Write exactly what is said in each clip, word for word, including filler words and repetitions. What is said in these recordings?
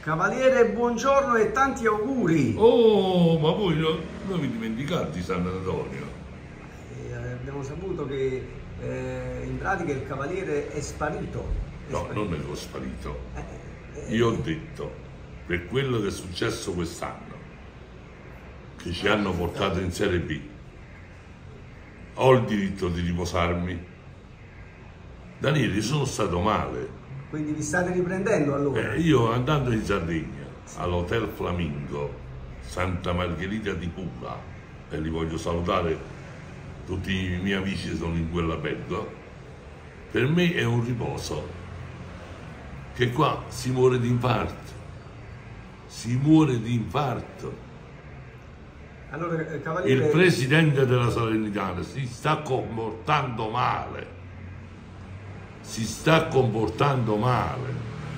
Cavaliere, buongiorno e tanti auguri. Oh, ma voi non, non vi dimenticate di San Antonio? Eh, abbiamo saputo che eh, in pratica il Cavaliere è sparito. È No, sparito. non ero sparito. Eh, eh, Io ho detto, per quello che è successo quest'anno, che ci hanno portato in Serie B, ho il diritto di riposarmi. Daniele, sono stato male. Quindi vi state riprendendo allora? Eh, io andando in Sardegna, all'Hotel Flamingo, Santa Margherita di Pula, e li voglio salutare, tutti i miei amici sono in quell'albergo, per me è un riposo, che qua si muore di infarto, si muore di infarto. Allora, eh, Cavaliere... Il presidente della Salernitana si sta comportando male, si sta comportando male,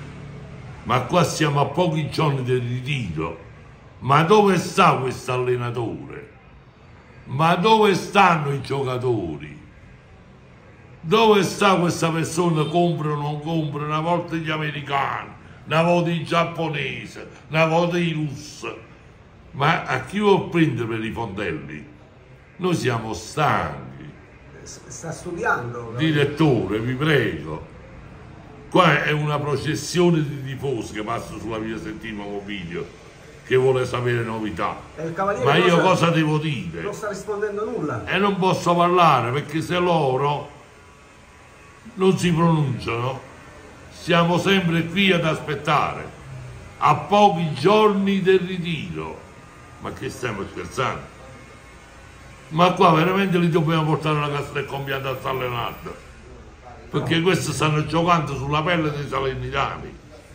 ma qua siamo a pochi giorni del ritiro. Ma dove sta questo allenatore? Ma dove stanno i giocatori? Dove sta questa persona? Compra o non compra? Una volta gli americani, una volta i giapponesi, una volta i russi. Ma a chi vuol prendere per i fondelli? Noi siamo stanchi. Sta studiando. Direttore, vi prego. Qua è una processione di tifosi che passa sulla via Settima Mobilio, che vuole sapere novità. Ma io cosa, cosa devo dire? Non sta rispondendo nulla. E non posso parlare perché se loro non si pronunciano, siamo sempre qui ad aspettare, a pochi giorni del ritiro. Ma che stiamo scherzando? Ma qua veramente li dobbiamo portare alla Castel Compianta a San Leonardo, perché questi stanno giocando sulla pelle dei salernitani.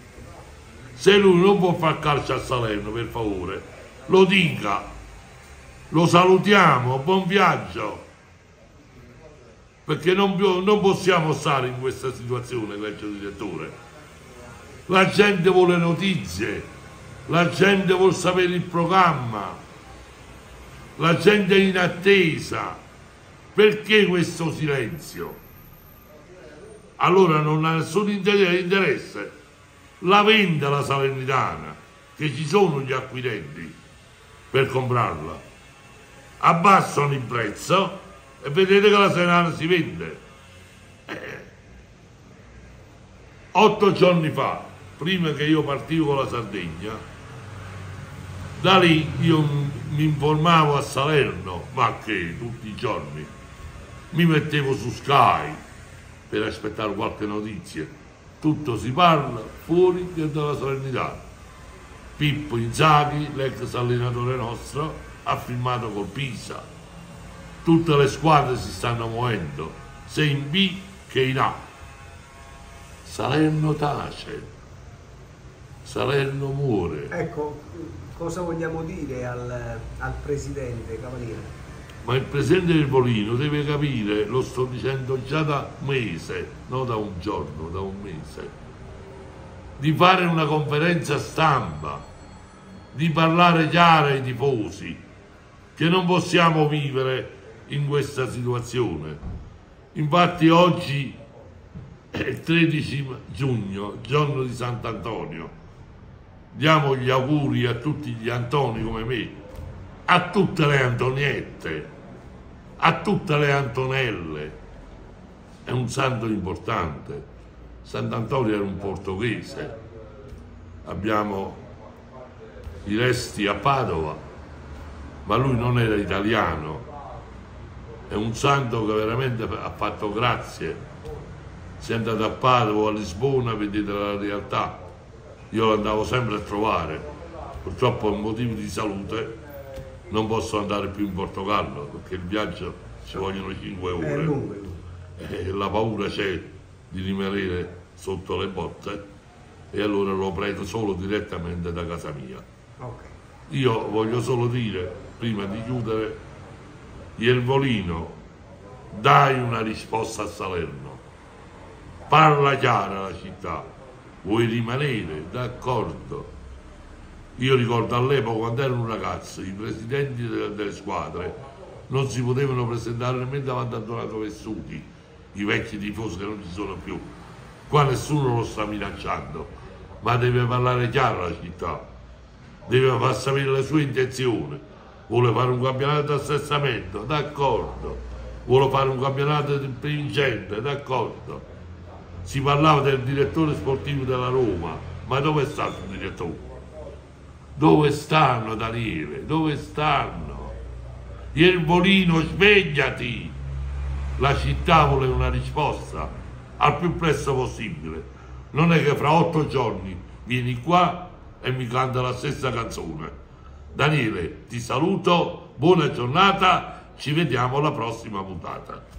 Se lui non può far calcio a Salerno, per favore, lo dica, lo salutiamo, buon viaggio, perché non, non possiamo stare in questa situazione, vecchio direttore. La gente vuole notizie, la gente vuole sapere il programma, la gente è in attesa. Perché questo silenzio? Allora non ha nessun interesse. La vende la Salernitana, che ci sono gli acquirenti per comprarla. Abbassano il prezzo e vedete che la Salernitana si vende. Eh. Otto giorni fa, prima che io partivo con la Sardegna, da lì io mi informavo a Salerno, ma che tutti i giorni mi mettevo su Sky per aspettare qualche notizia. Tutto si parla fuori che dalla Salernitana. Pippo Inzaghi, l'ex allenatore nostro, ha firmato col Pisa. Tutte le squadre si stanno muovendo, sia in B che in A. Salerno tace, Salerno muore. Ecco, cosa vogliamo dire al, al presidente, Cavaliere? Ma il presidente del Volino deve capire, lo sto dicendo già da un mese, non da un giorno, da un mese, di fare una conferenza stampa, di parlare chiaro ai tifosi, che non possiamo vivere in questa situazione. Infatti oggi è il tredici giugno, giorno di Sant'Antonio. Diamo gli auguri a tutti gli Antoni come me, a tutte le Antoniette, a tutte le Antonelle. È un santo importante. Sant'Antonio era un portoghese. Abbiamo i resti a Padova, ma lui non era italiano. È un santo che veramente ha fatto grazie. Se andate a Padova, a Lisbona, vedete la realtà. Io lo andavo sempre a trovare. Purtroppo per motivi di salute non posso andare più in Portogallo, perché il viaggio ci vogliono cinque ore. È lungo, è lungo. E la paura c'è di rimanere sotto le botte, e allora lo prendo solo direttamente da casa mia. Okay. Io voglio solo dire, prima di chiudere, Iervolino, dai una risposta a Salerno, parla chiara alla città, vuoi rimanere? D'accordo. Io ricordo all'epoca, quando ero un ragazzo, i presidenti delle, delle squadre non si potevano presentare nemmeno davanti a Donato Vessuti, i vecchi tifosi che non ci sono più. Qua nessuno lo sta minacciando, ma deve parlare chiaro la città, deve far sapere le sue intenzioni. Vuole fare un campionato di assestamento, d'accordo. Vuole fare un campionato di vincente, d'accordo. Si parlava del direttore sportivo della Roma, ma dove sta il direttore? Dove stanno, Daniele? Dove stanno? Iervolino, svegliati! La città vuole una risposta al più presto possibile. Non è che fra otto giorni vieni qua e mi canta la stessa canzone. Daniele, ti saluto, buona giornata, ci vediamo alla prossima puntata.